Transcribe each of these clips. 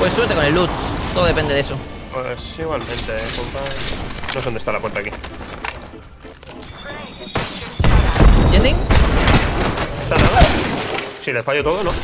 Pues suerte con el loot. Todo depende de eso. Pues igualmente, compa. No sé dónde está la puerta aquí. ¿Entienden? ¿Está nada? Si le fallo todo, ¿no?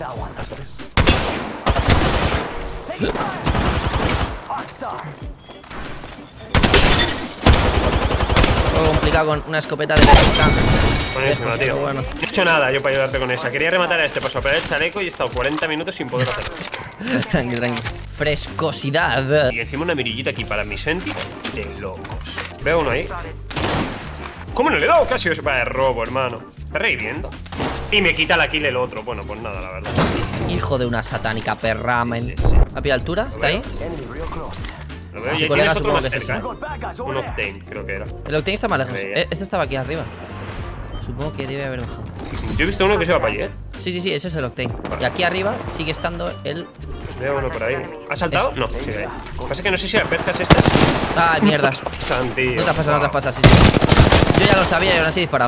Todo complicado con una escopeta de distancia. Buenísima, tío. Bueno. No he hecho nada yo para ayudarte con esa. Quería rematar a este para soplar el chaleco y he estado 40 minutos sin poder hacerlo. Tranqui, tranqui. Frescosidad. Y encima una mirillita aquí para mi senti de locos. Veo uno ahí. ¿Cómo no le he dado casi eso para el robo, hermano? ¿Está reviviendo? Y me quita la kill el otro. Bueno, pues nada, la verdad. Hijo de una satánica perramen. Sí, sí. ¿A pie de altura? ¿Está ahí? Lo veo. Su Y colega tienes otro supongo más que es cerca, ¿eh? Un Octane, creo que era. El Octane está más lejos. Veía. Este estaba aquí arriba. Supongo que debe haber bajado. Yo he visto uno que se va para allí, ¿eh? Sí, sí, sí, ese es el Octane. Y aquí arriba sigue estando el... Veo uno por ahí. ¿Ha saltado? Este. No, sigue ahí. Lo que pasa es que no sé si las pescas estas. ¡Ay, mierda! Pasan, tío. No te pasas, no te pasas, sí, sí. Yo ya lo sabía y aún así he disparado.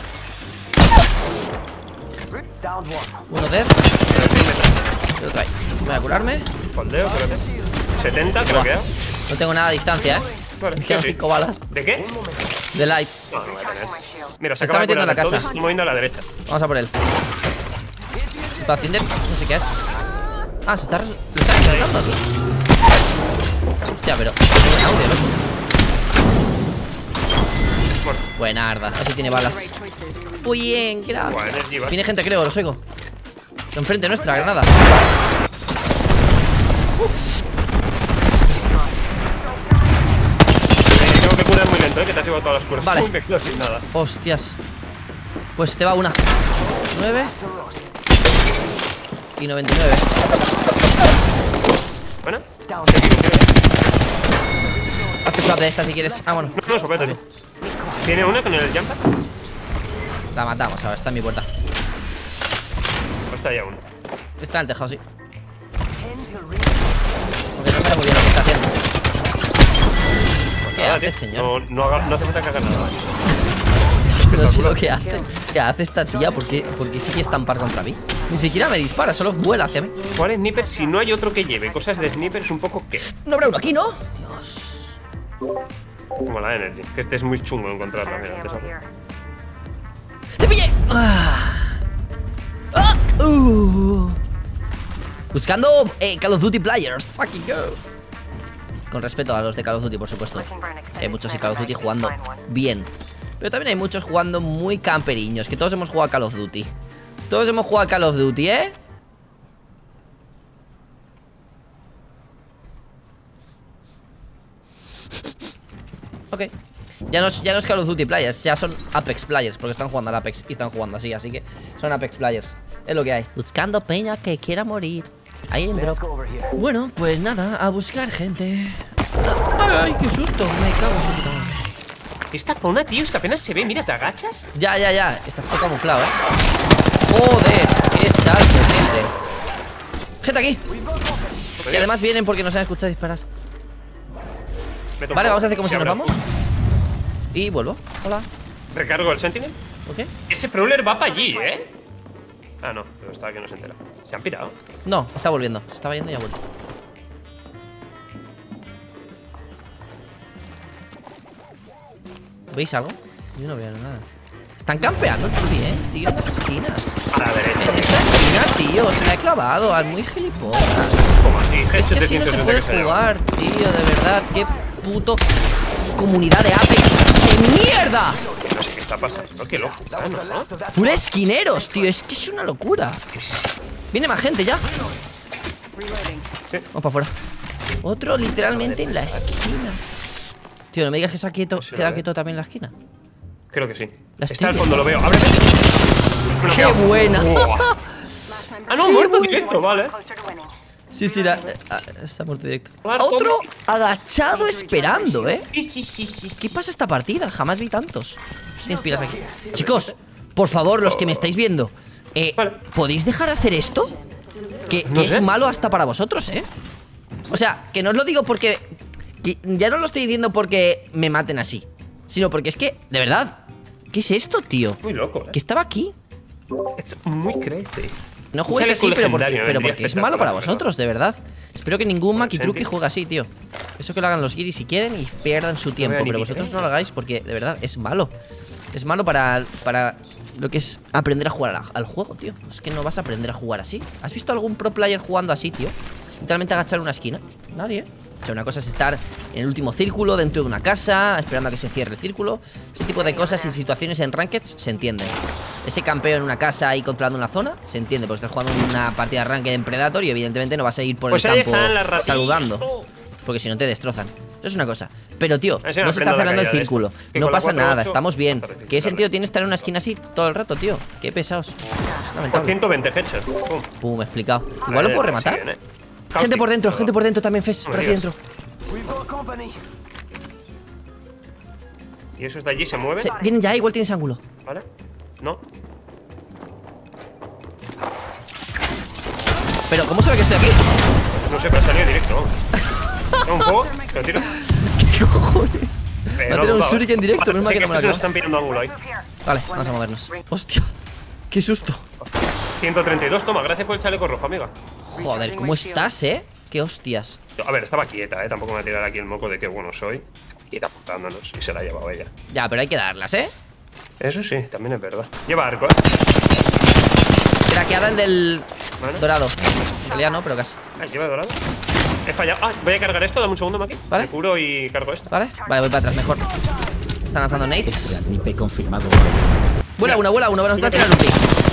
Uno dead. Y otro ahí. Voy a curarme. Foldeo, espérate. 70, creo que. No tengo nada a distancia, Vale, Me quedan sí. 5 balas. ¿De qué? De light. No, no voy a tener. Mira, se Está acaba de metiendo en la curar casa. todo y estoy moviendo a la derecha. Vamos a por él. Pathfinder, no sé qué ha hecho. Ah, se está resucitando aquí. Hostia, pero qué buen audio, loco. Bueno, Buena arda, así tiene balas. Muy bien, buena gracias. energía. Tiene gente, creo, los oigo. Enfrente nuestra, granada. Tengo que curar muy lento, que te has llevado todas las curas. Vale. Me quedo sin nada. Hostias. Pues te va una. 9 y 99. Bueno, Haz swap de esta si quieres. Ah, bueno. no, sopete. ¿Tiene una con el jumper? La matamos ahora, está en mi puerta. Pues está ya uno. Está en el tejado, sí. Porque no sabe muy bien lo que está haciendo. ¿Qué Nada, hace, tío. señor? No hace falta que haga nada. No sé lo que hace. ¿Qué hace esta tía? ¿Por qué sí que estampar contra mí? Ni siquiera me dispara, solo vuela hacia mí. ¿Cuál sniper si no hay otro que lleve cosas de sniper es un poco que? No habrá uno aquí, ¿no? Dios. Como la energy. Que este es muy chungo encontrarla. Mira, te saco. ¡Te pillé! Buscando Call of Duty players. Fucking go. Con respeto a los de Call of Duty, por supuesto. Hay muchos de Call of Duty jugando bien. Pero también hay muchos jugando muy camperiños. Que todos hemos jugado a Call of Duty. Todos hemos jugado a Call of Duty, ¿eh? Ok. Ya no es Call of Duty players, ya son Apex players, porque están jugando al Apex y están jugando así, así que son Apex players. Es lo que hay. Buscando peña que quiera morir. Ahí en drop. Bueno, pues nada, a buscar gente. Ay, qué susto. Me cago en su puta madre. Esta zona, tío, es que apenas se ve. Mira, ¿te agachas? Ya. Estás todo camuflado, Joder, qué salto, gente. Gente aquí. Y además vienen porque nos han escuchado disparar. Vale, vamos a hacer como si nos vamos. Y vuelvo. Hola. Recargo el Sentinel. ¿Ok? Ese Prowler va para allí, ¿eh? Ah, no, pero estaba que no se entera. ¿Se han pirado? No, está volviendo. Se estaba yendo y ha vuelto. ¿Veis algo? Yo no veo nada. Están campeando también, tío, en las esquinas. A la derecha. En esta esquina, tío, se la he clavado. Al muy gilipollas. Como así, Es que así no se puede jugar, tío, de verdad. Qué puto comunidad de Apex de mierda. No sé qué está pasando, qué loco, ¿no? Pura esquineros, tío, es que es una locura. Viene más gente ya. Sí. Vamos para afuera. Otro literalmente en la esquina. Tío, no me digas que se ha quieto, Sí, queda ¿vale? quieto también en la esquina. Creo que sí. Las Está al típicas. fondo, lo veo. ¡Ábreme! ¡Qué buena! Ah, no, muerto directo, vale. Sí, está muerto directo. Claro, Otro ¿cómo? agachado esperando, ¿eh? Sí. ¿Qué pasa esta partida? Jamás vi tantos. Tienes pilas aquí. Chicos, por favor, los que me estáis viendo, Vale. ¿podéis dejar de hacer esto? Que No es sé. malo hasta para vosotros, ¿eh? O sea, que no os lo digo porque... ya no lo estoy diciendo porque me maten así, sino porque es que, de verdad, ¿qué es esto, tío? Muy loco, Que estaba aquí. Es muy crazy. No juguéis Un así, chaleco pero porque legendario, vendría es malo para espectacular, vosotros, de verdad. Espero que ningún Makitruki juegue así, tío. Eso que lo hagan los guiris si quieren y pierdan su tiempo. Pero vosotros no lo hagáis porque, de verdad, es malo. Es malo para lo que es aprender a jugar al juego, tío. Es que no vas a aprender a jugar así. ¿Has visto algún pro player jugando así, tío? Literalmente agachar una esquina. Nadie, ¿eh? O sea, una cosa es estar en el último círculo, dentro de una casa, esperando a que se cierre el círculo. Ese tipo de cosas y situaciones en Rankeds se entienden. Ese campeo en una casa y controlando una zona, se entiende, porque estás jugando una partida de Ranked en Predator y evidentemente no vas a ir por el campo saludando, porque si no te destrozan. Eso es una cosa. Pero, tío, no se está cerrando el círculo. No pasa nada, estamos bien. ¿Qué sentido tiene estar en una esquina así todo el rato, tío? Qué pesados. Es lamentable. 120 headshots. Pum, explicado. Igual lo puedo rematar. Gente por dentro también, Fes. Por aquí dentro. ¿Y esos de allí se mueven? Vienen ya, igual tienes ángulo. ¿Vale? No. Pero, ¿cómo sabe que estoy aquí? No sé, pero ha salido directo. ¿Tengo un juego? ¿Te lo tiro? ¿Qué cojones? Va a tirar un shuriken directo, no es mal que no me lo acabo. Están pillando ángulo ahí. Vale, vamos a movernos. Hostia, qué susto. 132, toma, gracias por el chaleco rojo, amiga. Joder, ¿cómo estás, Qué hostias. A ver, estaba quieta, tampoco me voy a tirar aquí el moco de qué bueno soy. Y está apuntándonos, y se la ha llevado ella. Ya, pero hay que darlas, Eso sí, también es verdad. Lleva arco, Craqueada el del dorado. En realidad no, pero casi. Lleva dorado. He fallado. Voy a cargar esto, dame un segundo, Maki. Vale. Me curo y cargo esto. Vale, voy para atrás, mejor. Están lanzando nades. Confirmado. Vuela uno, vamos a tirar el ulti.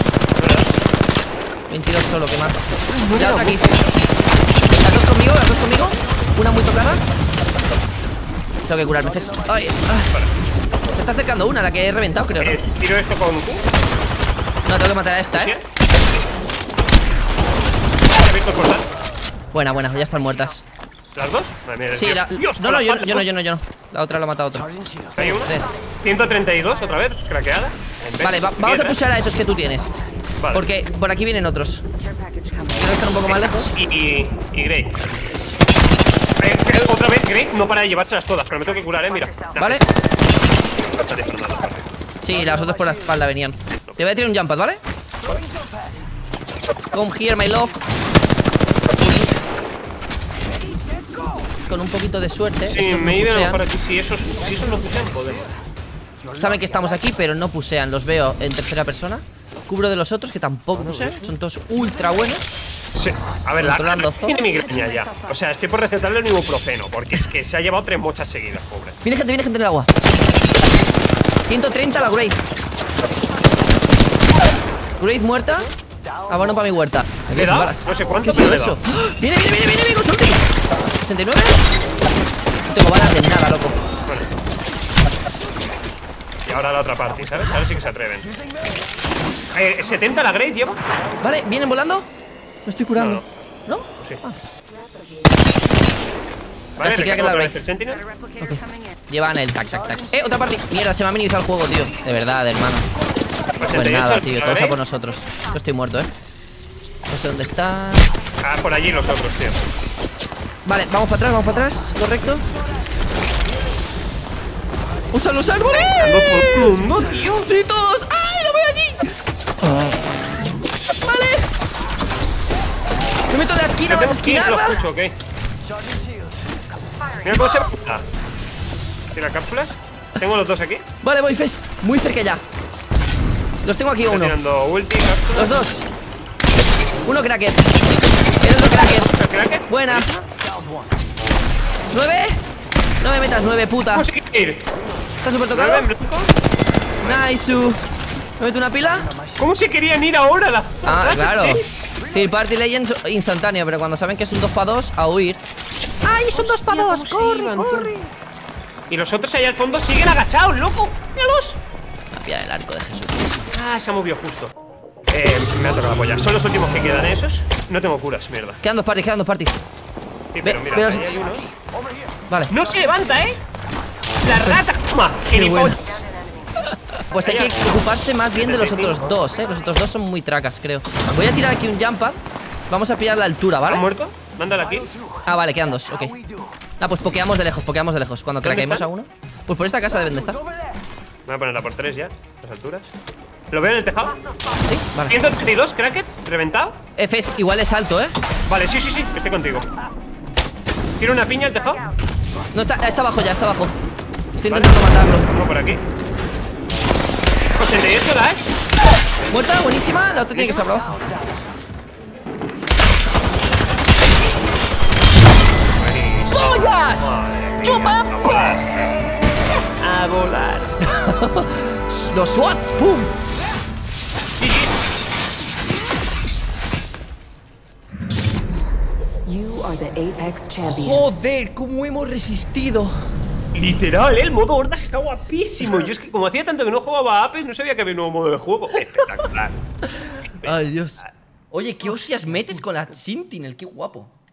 22 solo, que mata. Ya otra aquí. Las dos conmigo. Una muy tocada. Tengo que curarme, Fes. Ay. Se está acercando una, la que he reventado, creo. Tiro esto con Q. No, tengo que matar a esta, Buena, ya están muertas. ¿Las dos? Madre mía, sí, Dios, no, yo no. La otra la ha matado otro. Hay una. 132 otra vez, craqueada. Vale, vamos a pushar a esos que tú tienes. Vale. Porque por aquí vienen otros. Quiero estar un poco más lejos. Y Grey. Otra vez, Grey no para de llevárselas todas, pero me tengo que curar, mira. Vale. Sí, las otras por la espalda venían. Te voy a tirar un jump pad, ¿vale? Come here, my love. Con un poquito de suerte. Sí, me iba mejor aquí. Si esos no pusean, podemos. Saben que estamos aquí, pero no pusean. Los veo en tercera persona. Cubro de los otros que tampoco pusean. Son todos ultra buenos. Sí. A ver, la tiene migraña ya. O sea, estoy por recetarle un ibuprofeno, porque es que se ha llevado 3 mochas seguidas, pobre. Viene gente en el agua. 130 la Wraith. Wraith muerta. Abono para mi huerta. ¿Le da? No sé cuánto, ¿qué pero es eso? Viene con su ulti. 89. No tengo balas de nada, loco. Vale. Y ahora la otra parte, ¿sabes? Ahora sí que se atreven. 70 la Great lleva. Vale, ¿vienen volando? Me estoy curando. ¿No? Sí. Vale, sí, creo que la Wraith. Okay. Llevan el tac. Otra parte. Mierda, se me ha minimizado el juego, tío. De verdad, hermano. Pues nada, tío, todos a por nosotros. Yo estoy muerto, No sé dónde está. Por allí los otros, tío. Vale, vamos para atrás, correcto. ¡Usan los árboles! ¡No, tío! ¡Sí, todos! ¡Ay, lo veo allí! ¡Vale! Me meto en la esquina, ¿vas a esquinarla? Okay. Mira cómo se va. ¿Tira cápsulas? Tengo los dos aquí. Vale, voy, Fes. Muy cerca ya. Los tengo aquí, uno. Tirando ulti, cápsulas. Los dos. Uno cracker. El otro cracker. Buena. 9. No me metas 9, puta. ¿Cómo se quiere ir? ¿Está súper tocado? Nice. ¿Me meto una pila? ¿Cómo se querían ir ahora la? Claro. ¿Sí? Third Party Legends instantáneo, pero cuando saben que es un 2 para 2, a huir. ¡Ay, son 2 para 2! ¡Corre! Y los otros allá al fondo siguen agachados, loco. Míralos. A pillar el arco de Jesús. Se ha movido justo. Me ha tocado la polla. Son los últimos que quedan, esos. No tengo curas, mierda. Quedan 2 parties. Sí, pero mira, pero ahí hay uno. Vale. No se levanta, La rata. Toma, gilipollas. Pues hay que ocuparse más bien de los otros dos, Los otros dos son muy tracas, creo. Voy a tirar aquí un jump pad. Vamos a pillar la altura, ¿vale? ¿Han muerto? Mándala aquí. Vale, quedan 2, ok. Pues pokeamos de lejos. Cuando craqueemos a uno. Pues por esta casa deben de estar. Voy a ponerla por 3 ya, las alturas. ¿Lo veo en el tejado? Sí, vale. 132, cracket, reventado. Fs, igual es alto, Vale, sí, estoy contigo. ¿Quiere una piña el tejado? No, está abajo ya, está abajo. Estoy intentando matarlo. Vamos por aquí. 88 la es. Muerta, buenísima. La otra tiene que estar por abajo. ¡Pollas! ¡Chupa! A volar. Los SWATs, ¡pum! You are the Apex champions. Joder, cómo hemos resistido. Literal, el modo hordas está guapísimo. Yo es que como hacía tanto que no jugaba a Apex, no sabía que había un nuevo modo de juego. Espectacular. Ay, Dios. Oye, ¿qué hostias metes con la Sentinel? Qué guapo.